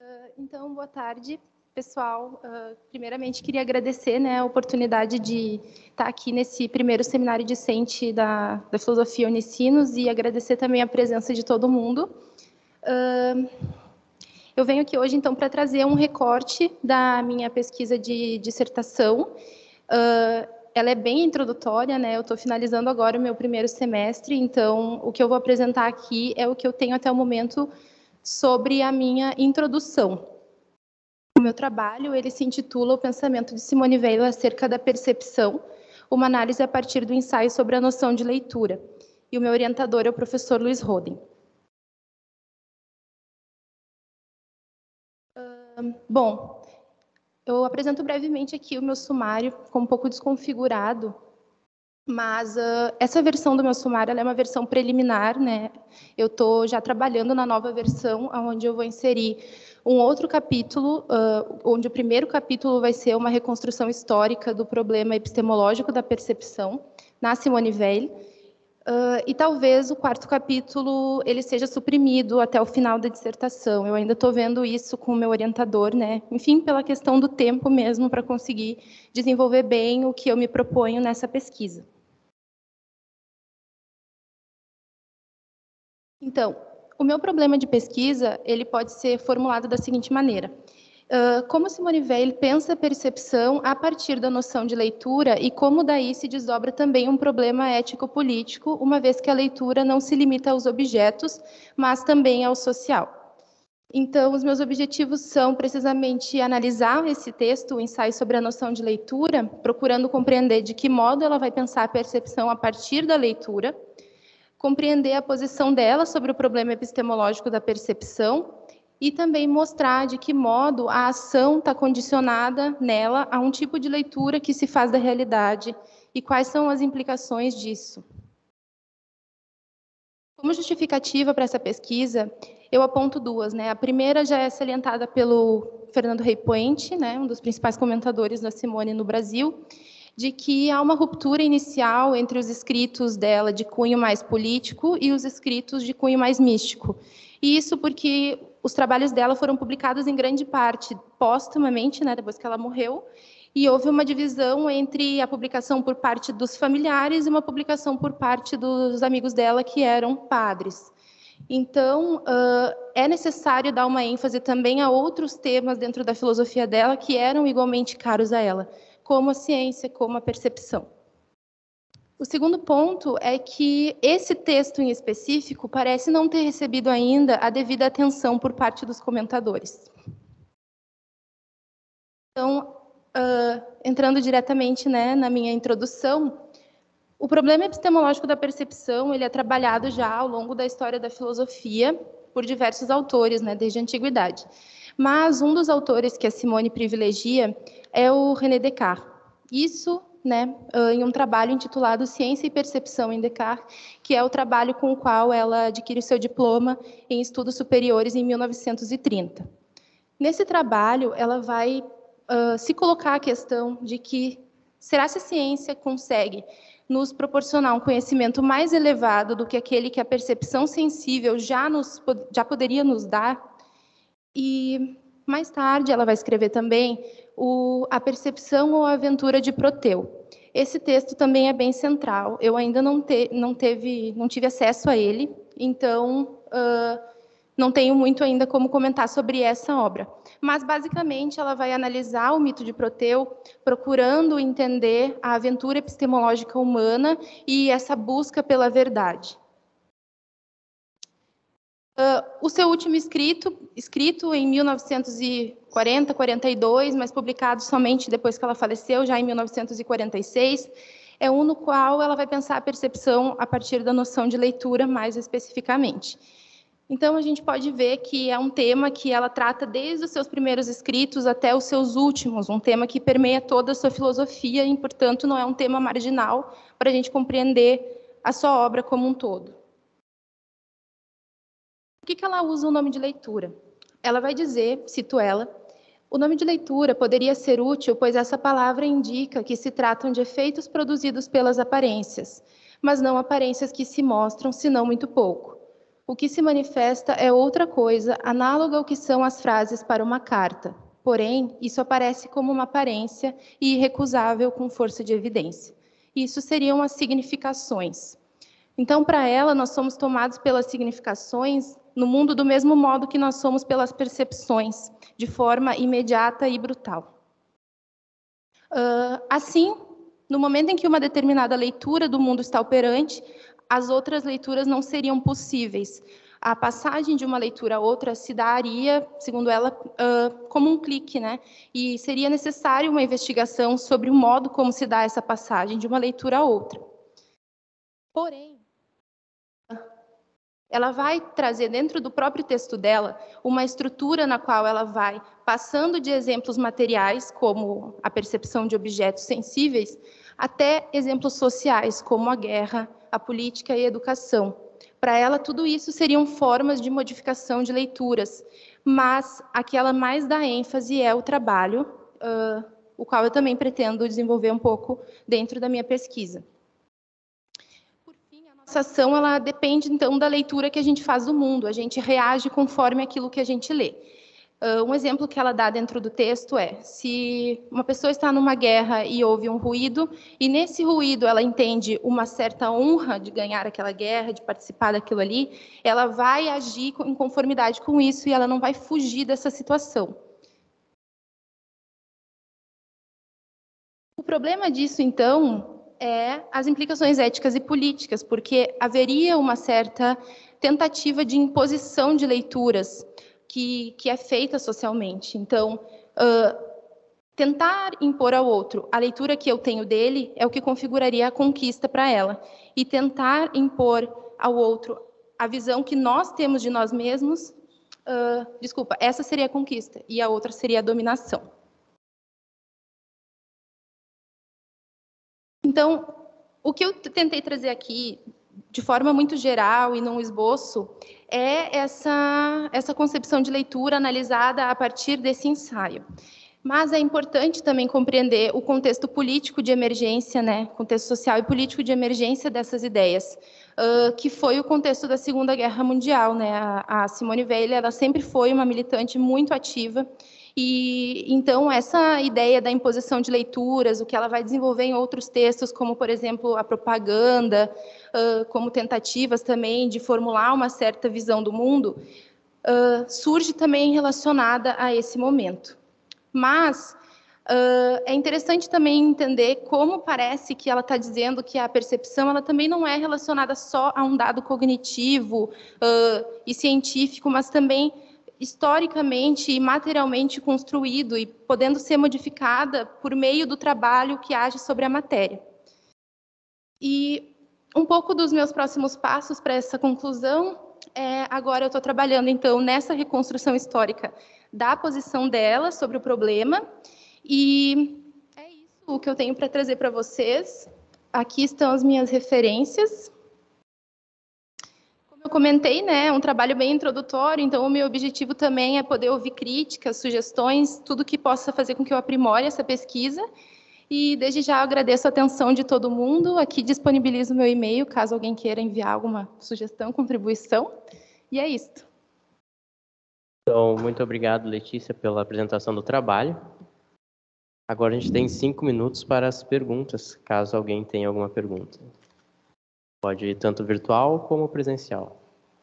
Então, boa tarde, pessoal. Primeiramente, queria agradecer, né, a oportunidade de estar aqui nesse primeiro seminário discente da Filosofia Unicinos e agradecer também a presença de todo mundo. Eu venho aqui hoje, então, para trazer um recorte da minha pesquisa de dissertação. Ela é bem introdutória, né? Eu estou finalizando agora o meu primeiro semestre, então o que eu vou apresentar aqui é o que eu tenho até o momento sobre a minha introdução. O meu trabalho, ele se intitula O Pensamento de Simone Weil acerca da percepção, uma análise a partir do ensaio sobre a noção de leitura. E o meu orientador é o professor Luiz Roden. Bom, eu apresento brevemente aqui o meu sumário, ficou um pouco desconfigurado, mas essa versão do meu sumário ela é uma versão preliminar, né? Eu estou já trabalhando na nova versão, onde eu vou inserir um outro capítulo, onde o primeiro capítulo vai ser uma reconstrução histórica do problema epistemológico da percepção, na Simone Weil, e talvez o quarto capítulo ele seja suprimido até o final da dissertação. Eu ainda estou vendo isso com o meu orientador, né? Enfim, pela questão do tempo mesmo, para conseguir desenvolver bem o que eu me proponho nessa pesquisa. Então, o meu problema de pesquisa ele pode ser formulado da seguinte maneira. Como Simone Weil pensa a percepção a partir da noção de leitura e como daí se desdobra também um problema ético-político, uma vez que a leitura não se limita aos objetos, mas também ao social. Então, os meus objetivos são precisamente analisar esse texto, o ensaio sobre a noção de leitura, procurando compreender de que modo ela vai pensar a percepção a partir da leitura, compreender a posição dela sobre o problema epistemológico da percepção e também mostrar de que modo a ação está condicionada nela a um tipo de leitura que se faz da realidade e quais são as implicações disso. Como justificativa para essa pesquisa, eu aponto duas, né? A primeira já é salientada pelo Fernando Rey Puente, né, um dos principais comentadores da Simone no Brasil, de que há uma ruptura inicial entre os escritos dela de cunho mais político e os escritos de cunho mais místico. E isso porque os trabalhos dela foram publicados em grande parte póstumamente, né, depois que ela morreu, e houve uma divisão entre a publicação por parte dos familiares e uma publicação por parte dos amigos dela que eram padres. Então, é necessário dar uma ênfase também a outros temas dentro da filosofia dela que eram igualmente caros a ela, como a ciência, como a percepção. O segundo ponto é que esse texto em específico parece não ter recebido ainda a devida atenção por parte dos comentadores. Então, entrando diretamente, né, na minha introdução, o problema epistemológico da percepção ele é trabalhado já ao longo da história da filosofia por diversos autores, né, desde a antiguidade. Mas um dos autores que a Simone privilegia é o René Descartes. Isso, né, em um trabalho intitulado Ciência e Percepção em Descartes, que é o trabalho com o qual ela adquire o seu diploma em estudos superiores em 1930. Nesse trabalho, ela vai se colocar a questão de que será se a ciência consegue nos proporcionar um conhecimento mais elevado do que aquele que a percepção sensível já poderia nos dar. E mais tarde ela vai escrever também A Percepção ou a Aventura de Proteu. Esse texto também é bem central. Eu ainda não tive acesso a ele, então não tenho muito ainda como comentar sobre essa obra. Mas, basicamente, ela vai analisar o mito de Proteu, procurando entender a aventura epistemológica humana e essa busca pela verdade. O seu último escrito em 1940, 42, mas publicado somente depois que ela faleceu, já em 1946, é um no qual ela vai pensar a percepção a partir da noção de leitura, mais especificamente. Então, a gente pode ver que é um tema que ela trata desde os seus primeiros escritos até os seus últimos, um tema que permeia toda a sua filosofia e, portanto, não é um tema marginal para a gente compreender a sua obra como um todo. Por que ela usa o nome de leitura? Ela vai dizer, cito ela, o nome de leitura poderia ser útil, pois essa palavra indica que se tratam de efeitos produzidos pelas aparências, mas não aparências que se mostram, senão muito pouco. O que se manifesta é outra coisa, análoga ao que são as frases para uma carta. Porém, isso aparece como uma aparência e irrecusável com força de evidência. Isso seriam as significações. Então, para ela, nós somos tomados pelas significações no mundo do mesmo modo que nós somos pelas percepções, de forma imediata e brutal. Assim, no momento em que uma determinada leitura do mundo está operante, as outras leituras não seriam possíveis. A passagem de uma leitura a outra se daria, segundo ela, como um clique, né? E seria necessário uma investigação sobre o modo como se dá essa passagem de uma leitura a outra. Porém, ela vai trazer dentro do próprio texto dela uma estrutura na qual ela vai passando de exemplos materiais, como a percepção de objetos sensíveis, até exemplos sociais, como a guerra, a política e a educação. Para ela, tudo isso seriam formas de modificação de leituras, mas a que ela mais dá ênfase é o trabalho, o qual eu também pretendo desenvolver um pouco dentro da minha pesquisa. Nossa ação, ela depende, então, da leitura que a gente faz do mundo. A gente reage conforme aquilo que a gente lê. Um exemplo que ela dá dentro do texto é, se uma pessoa está numa guerra e ouve um ruído, e nesse ruído ela entende uma certa honra de ganhar aquela guerra, de participar daquilo ali, ela vai agir em conformidade com isso e ela não vai fugir dessa situação. O problema disso, então, é as implicações éticas e políticas, porque haveria uma certa tentativa de imposição de leituras que é feita socialmente. Então, tentar impor ao outro a leitura que eu tenho dele é o que configuraria a conquista para ela. E tentar impor ao outro a visão que nós temos de nós mesmos, essa seria a conquista, e a outra seria a dominação. Então, o que eu tentei trazer aqui, de forma muito geral e num esboço, é essa concepção de leitura analisada a partir desse ensaio. Mas é importante também compreender o contexto político de emergência, né, contexto social e político de emergência dessas ideias, que foi o contexto da Segunda Guerra Mundial, né? A Simone Weil, ela sempre foi uma militante muito ativa. E então essa ideia da imposição de leituras, o que ela vai desenvolver em outros textos, como por exemplo a propaganda, como tentativas também de formular uma certa visão do mundo, surge também relacionada a esse momento. Mas é interessante também entender como parece que ela está dizendo que a percepção ela também não é relacionada só a um dado cognitivo e científico, mas também historicamente e materialmente construído e podendo ser modificada por meio do trabalho que age sobre a matéria. E um pouco dos meus próximos passos para essa conclusão agora eu estou trabalhando, então, nessa reconstrução histórica da posição dela sobre o problema, e é isso o que eu tenho para trazer para vocês. Aqui estão as minhas referências. Eu comentei, né, é um trabalho bem introdutório, então o meu objetivo também é poder ouvir críticas, sugestões, tudo que possa fazer com que eu aprimore essa pesquisa. E desde já eu agradeço a atenção de todo mundo. Aqui disponibilizo o meu e-mail, caso alguém queira enviar alguma sugestão, contribuição. E é isso. Então, muito obrigado, Letícia, pela apresentação do trabalho. Agora a gente tem 5 minutos para as perguntas, caso alguém tenha alguma pergunta. Pode ir tanto virtual como presencial.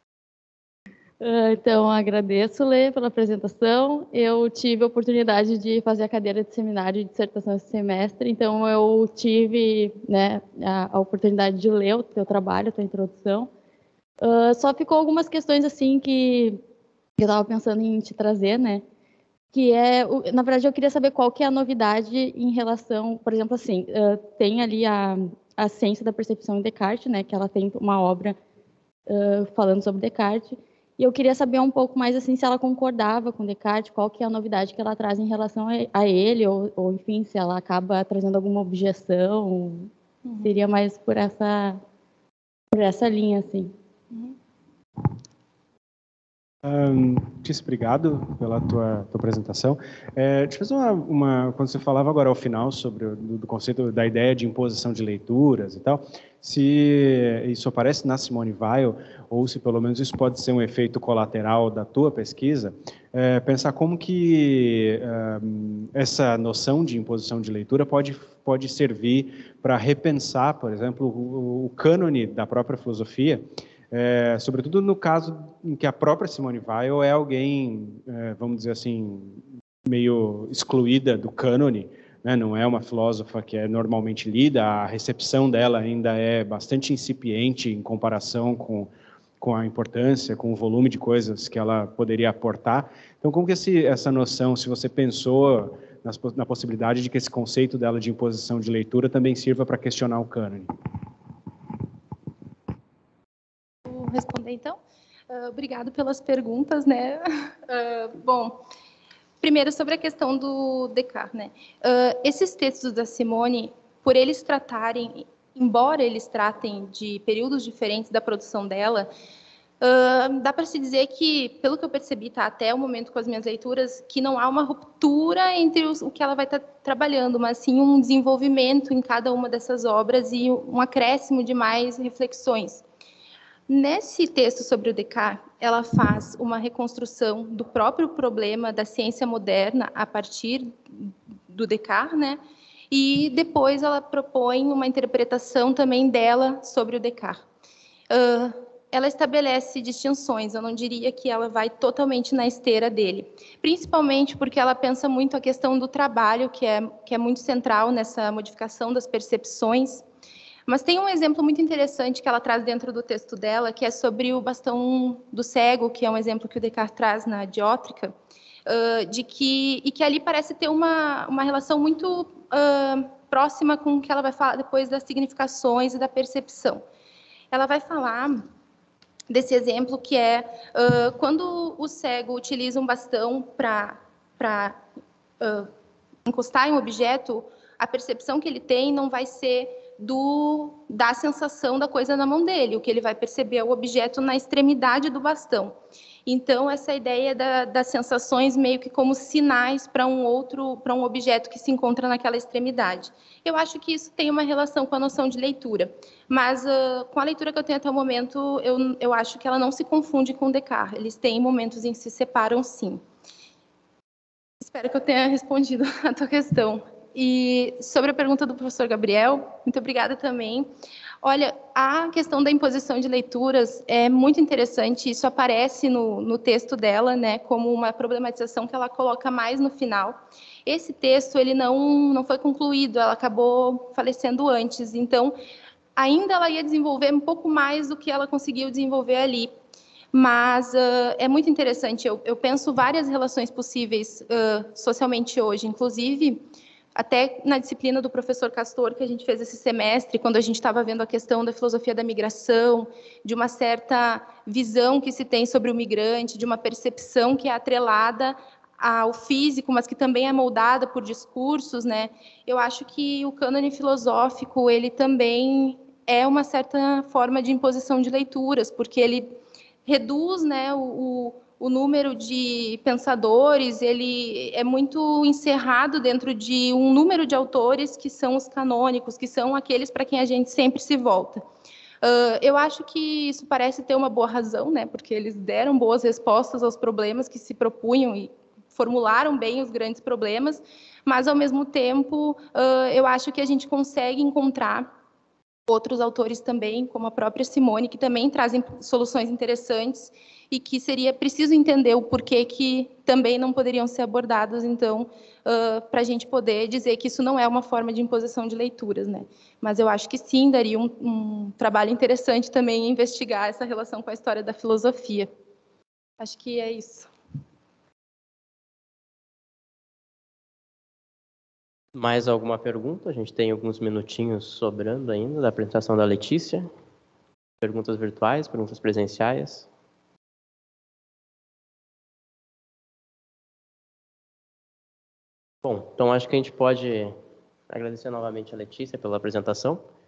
Então, agradeço, Lê, pela apresentação. Eu tive a oportunidade de fazer a cadeira de seminário de dissertação esse semestre, então eu tive, né, a oportunidade de ler o teu trabalho, a tua introdução. Só ficou algumas questões assim que eu estava pensando em te trazer, né? Que na verdade, eu queria saber qual que é a novidade em relação, por exemplo, assim, tem ali a ciência da percepção em Descartes, né? Que ela tem uma obra falando sobre Descartes. E eu queria saber um pouco mais, assim, se ela concordava com Descartes, qual que é a novidade que ela traz em relação a ele, ou enfim, se ela acaba trazendo alguma objeção, seria mais por essa linha, assim. Tício, obrigado pela tua apresentação. Deixa eu fazer quando você falava agora ao final sobre do conceito da ideia de imposição de leituras e tal, se isso aparece na Simone Weil, ou se pelo menos isso pode ser um efeito colateral da tua pesquisa, pensar como que essa noção de imposição de leitura pode servir para repensar, por exemplo, o cânone da própria filosofia, sobretudo no caso em que a própria Simone Weil é alguém, vamos dizer assim, meio excluída do cânone, né? Não é uma filósofa que é normalmente lida, a recepção dela ainda é bastante incipiente em comparação com a importância, com o volume de coisas que ela poderia aportar. Então, como que essa noção, se você pensou na possibilidade de que esse conceito dela de imposição de leitura também sirva para questionar o cânone? Vou responder, então. Obrigado pelas perguntas, né? Bom, primeiro, sobre a questão do Descartes, né? Esses textos da Simone, por eles tratarem, embora eles tratem de períodos diferentes da produção dela, dá para se dizer que, pelo que eu percebi, tá, até o momento com as minhas leituras, que não há uma ruptura entre o que ela vai estar trabalhando, mas sim um desenvolvimento em cada uma dessas obras e um acréscimo de mais reflexões. Nesse texto sobre o Descartes, ela faz uma reconstrução do próprio problema da ciência moderna a partir do Descartes, né? E depois ela propõe uma interpretação também dela sobre o Descartes. Ela estabelece distinções, eu não diria que ela vai totalmente na esteira dele, principalmente porque ela pensa muito a questão do trabalho, que é muito central nessa modificação das percepções. Mas tem um exemplo muito interessante que ela traz dentro do texto dela, que é sobre o bastão do cego, que é um exemplo que o Descartes traz na Diótrica, e que ali parece ter uma relação muito próxima com o que ela vai falar depois das significações e da percepção. Ela vai falar desse exemplo que é quando o cego utiliza um bastão para encostar em um objeto, a percepção que ele tem não vai ser da sensação da coisa na mão dele. O que ele vai perceber é o objeto na extremidade do bastão. Então, essa ideia das sensações meio que como sinais para um objeto que se encontra naquela extremidade. Eu acho que isso tem uma relação com a noção de leitura, mas com a leitura que eu tenho até o momento, eu acho que ela não se confunde com Descartes. Eles têm momentos em que se separam, sim. Espero que eu tenha respondido a tua questão. E sobre a pergunta do professor Gabriel, muito obrigada também. Olha, a questão da imposição de leituras é muito interessante, isso aparece no texto dela, né, como uma problematização que ela coloca mais no final. Esse texto, ele não foi concluído, ela acabou falecendo antes, então, ainda ela ia desenvolver um pouco mais do que ela conseguiu desenvolver ali. Mas é muito interessante, eu penso várias relações possíveis socialmente hoje, inclusive até na disciplina do professor Castor, que a gente fez esse semestre, quando a gente estava vendo a questão da filosofia da migração, de uma certa visão que se tem sobre o migrante, de uma percepção que é atrelada ao físico, mas que também é moldada por discursos, né? Eu acho que o cânone filosófico, ele também é uma certa forma de imposição de leituras, porque ele reduz, né, o número de pensadores, ele é muito encerrado dentro de um número de autores que são os canônicos, que são aqueles para quem a gente sempre se volta. Eu acho que isso parece ter uma boa razão, né, porque eles deram boas respostas aos problemas que se propunham e formularam bem os grandes problemas, mas, ao mesmo tempo, eu acho que a gente consegue encontrar outros autores também, como a própria Simone, que também trazem soluções interessantes e que seria preciso entender o porquê que também não poderiam ser abordados, então, para a gente poder dizer que isso não é uma forma de imposição de leituras, né? Mas eu acho que sim, daria um trabalho interessante também investigar essa relação com a história da filosofia. Acho que é isso. Mais alguma pergunta? A gente tem alguns minutinhos sobrando ainda da apresentação da Letícia. Perguntas virtuais, perguntas presenciais. Bom, então acho que a gente pode agradecer novamente a Letícia pela apresentação.